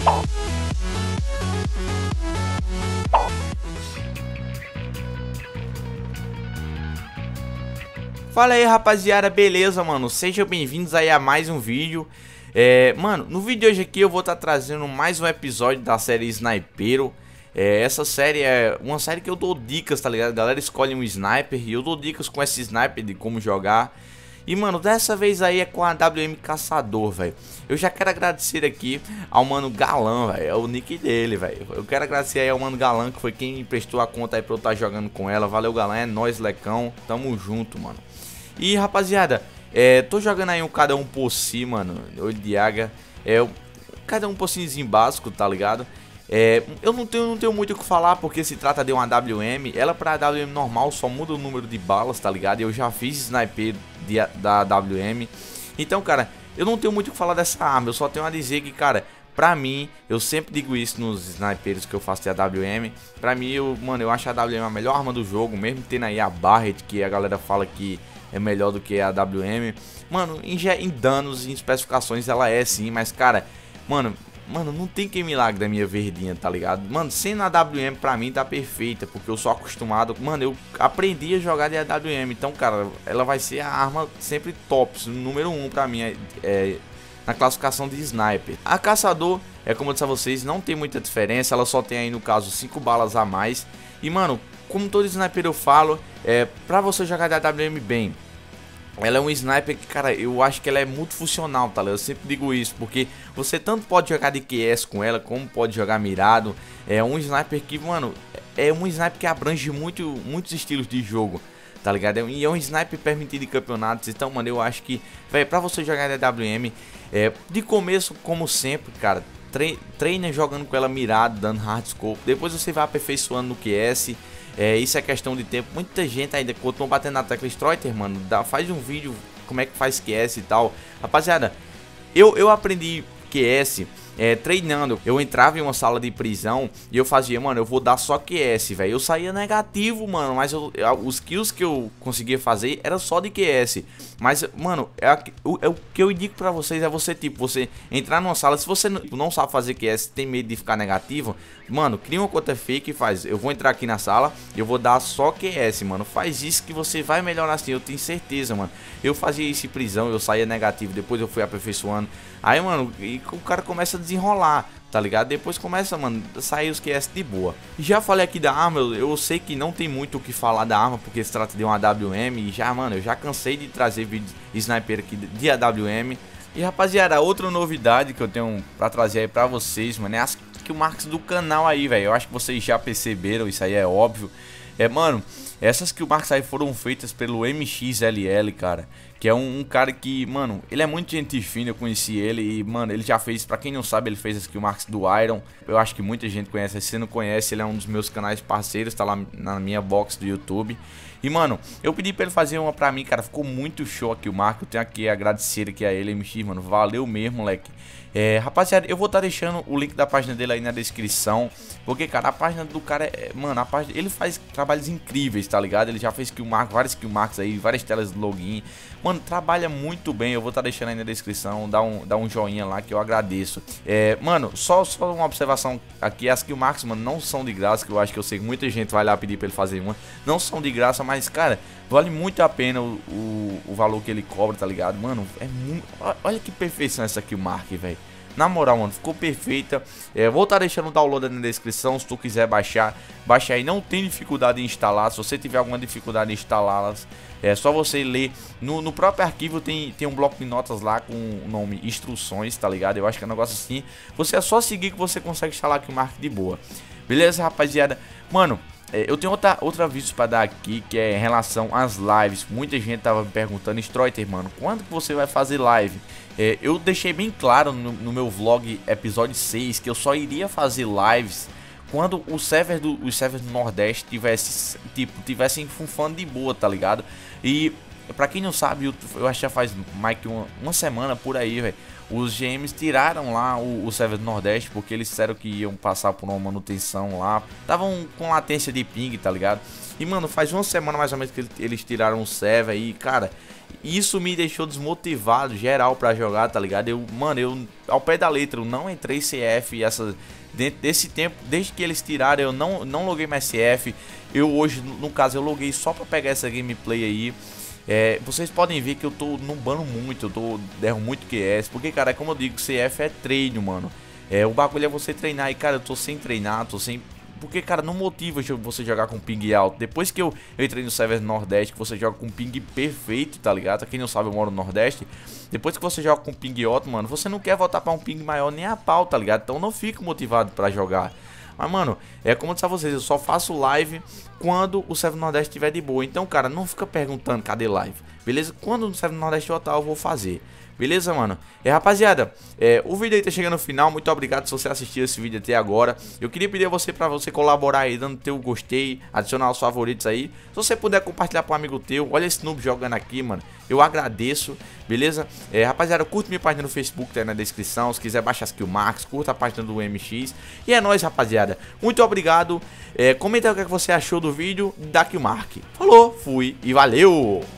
Fala aí, rapaziada, beleza, mano? Sejam bem-vindos aí a mais um vídeo. Mano, no vídeo de hoje aqui eu vou estar trazendo mais um episódio da série Snipeiro. Essa série é uma série que eu dou dicas, tá ligado? A galera escolhe um sniper e eu dou dicas com esse sniper de como jogar. E, mano, dessa vez aí é com a WM Caçador, velho. Eu já quero agradecer aqui ao Mano Galan, velho. É o nick dele, velho. Eu quero agradecer aí ao Mano Galan, que foi quem me emprestou a conta aí pra eu estar jogando com ela. Valeu, Galan. É nóis, lecão. Tamo junto, mano. E, rapaziada, tô jogando aí um cada um por si, mano. Olho de águia. Cada um por si básico, tá ligado? Eu não tenho muito o que falar, porque se trata de uma WM. Ela pra WM normal só muda o número de balas, tá ligado? Eu já fiz sniper da WM. Então, cara, eu não tenho muito o que falar dessa arma. Eu só tenho a dizer que, cara, pra mim, eu sempre digo isso nos snipers que eu faço de AWM. Pra mim, mano, eu acho a AWM a melhor arma do jogo, mesmo tendo aí a Barret, que a galera fala que é melhor do que a AWM. Mano, em danos e em especificações ela é sim, mas, cara, mano, não tem que milagre da minha verdinha, tá ligado? Mano, sendo a AWM pra mim tá perfeita, porque eu sou acostumado. Mano, eu aprendi a jogar de AWM, então, cara, ela vai ser a arma sempre top, número 1 pra mim, na classificação de sniper. A Caçador, como eu disse a vocês, não tem muita diferença, ela só tem aí no caso 5 balas a mais. E, mano, como todo sniper eu falo, pra você jogar de AWM bem, ela é um sniper que, cara, eu acho que ela é multifuncional, tá ligado? Eu sempre digo isso, porque você tanto pode jogar de QS com ela, como pode jogar mirado. É um sniper que, mano, é um sniper que abrange muitos estilos de jogo, tá ligado? E é um sniper permitido em campeonatos. Então, mano, eu acho que, velho, pra você jogar de AWM, de começo, como sempre, cara, treina jogando com ela mirado, dando hardscope. Depois você vai aperfeiçoando no QS. Isso é questão de tempo. Muita gente ainda continua batendo na tecla Streuter, mano. Faz um vídeo como é que faz QS e tal. Rapaziada, eu aprendi QS treinando. Eu entrava em uma sala de prisão e eu fazia, mano, eu vou dar só QS, velho. Eu saía negativo, mano, mas os kills que eu conseguia fazer era só de QS. Mas, mano, o que eu indico pra vocês é você entrar numa sala. Se você não sabe fazer QS, tem medo de ficar negativo, mano, cria uma conta fake e faz. Eu vou entrar aqui na sala, eu vou dar só QS, mano. Faz isso que você vai melhorar assim, eu tenho certeza, mano. Eu fazia isso em prisão, eu saía negativo, depois eu fui aperfeiçoando. Aí, mano, e o cara começa a desenrolar, tá ligado? Depois começa, mano, a sair os QS de boa. Já falei aqui da arma, eu sei que não tem muito o que falar da arma, porque se trata de uma AWM. E já, mano, eu já cansei de trazer vídeos sniper aqui de AWM. E, rapaziada, outra novidade que eu tenho pra trazer aí pra vocês, mano, é as killmarks do canal aí, velho. Eu acho que vocês já perceberam, isso aí é óbvio. Mano, essas killmarks aí foram feitas pelo MXLL, cara, que é um cara que, mano, ele é muito gente fina, eu conheci ele e, mano, ele já fez, pra quem não sabe, ele fez as killmarks do Iron. Eu acho que muita gente conhece, se você não conhece, ele é um dos meus canais parceiros, tá lá na minha box do YouTube. E, mano, eu pedi pra ele fazer uma pra mim, cara, ficou muito show aqui o Marco. Eu tenho aqui a agradecer aqui a ele, MX, mano, valeu mesmo, moleque. Rapaziada, eu vou estar deixando o link da página dele aí na descrição, porque, cara, a página do cara mano, ele faz trabalhos incríveis, tá ligado? Ele já fez várias killmarks aí, várias telas de login. Mano, trabalha muito bem. Eu vou estar deixando aí na descrição, dá um joinha lá que eu agradeço. Mano, só uma observação aqui, as killmarks, mano, não são de graça, que eu acho que eu sei que muita gente vai lá pedir pra ele fazer uma. Não são de graça, mas, cara, vale muito a pena o valor que ele cobra, tá ligado? Mano, olha que perfeição essa killmark, velho. Na moral, mano, ficou perfeita. Vou estar deixando o download na descrição. Se tu quiser baixar, baixa aí. Não tem dificuldade em instalar. Se você tiver alguma dificuldade em instalá-las, é só você ler. No próprio arquivo tem um bloco de notas lá com o nome instruções, tá ligado? Eu acho que é um negócio assim. Você é só seguir que você consegue instalar aqui o Mark de boa. Beleza, rapaziada? Mano, eu tenho outro aviso pra dar aqui, que é em relação às lives. Muita gente tava me perguntando, Streuter, mano, quando que você vai fazer live? Eu deixei bem claro no meu vlog episódio 6 que eu só iria fazer lives quando os servers do Nordeste tivessem funfando de boa, tá ligado? E pra quem não sabe, eu acho que já faz mais que uma semana por aí, velho. Os GMs tiraram lá o server do Nordeste porque eles disseram que iam passar por uma manutenção lá. Estavam com latência de ping, tá ligado? E, mano, faz uma semana mais ou menos que eles tiraram o server aí, cara. Isso me deixou desmotivado geral pra jogar, tá ligado? Mano, ao pé da letra, eu não entrei CF dentro desse tempo, desde que eles tiraram, eu não loguei mais CF. Eu hoje, no caso, eu loguei só pra pegar essa gameplay aí. Vocês podem ver que eu tô numbando muito, eu derro muito QS, porque, cara, como eu digo, CF é treino, mano. O bagulho é você treinar e, cara, eu tô sem treinar, porque, cara, não motiva você jogar com ping alto. Depois que eu entrei no server Nordeste, que você joga com ping perfeito, tá ligado? Quem não sabe, eu moro no Nordeste. Depois que você joga com ping alto, mano, você não quer voltar pra um ping maior nem a pau, tá ligado? Então não fico motivado pra jogar. Mas, mano, como eu disse a vocês, eu só faço live quando o server Nordeste estiver de boa. Então, cara, não fica perguntando cadê live, beleza? Quando o server Nordeste voltar, eu vou fazer. Beleza, mano? Rapaziada, o vídeo aí tá chegando no final. Muito obrigado se você assistiu esse vídeo até agora. Eu queria pedir a você pra você colaborar aí, dando teu gostei, adicionar os favoritos aí. Se você puder compartilhar com um amigo teu, olha esse noob jogando aqui, mano. Eu agradeço, beleza? Rapaziada, curte minha página no Facebook, tá aí na descrição. Se quiser baixar as Killmarks, curta a página do MX. E é nóis, rapaziada. Muito obrigado. Comenta aí o que você achou do vídeo da Killmark. Falou, fui e valeu!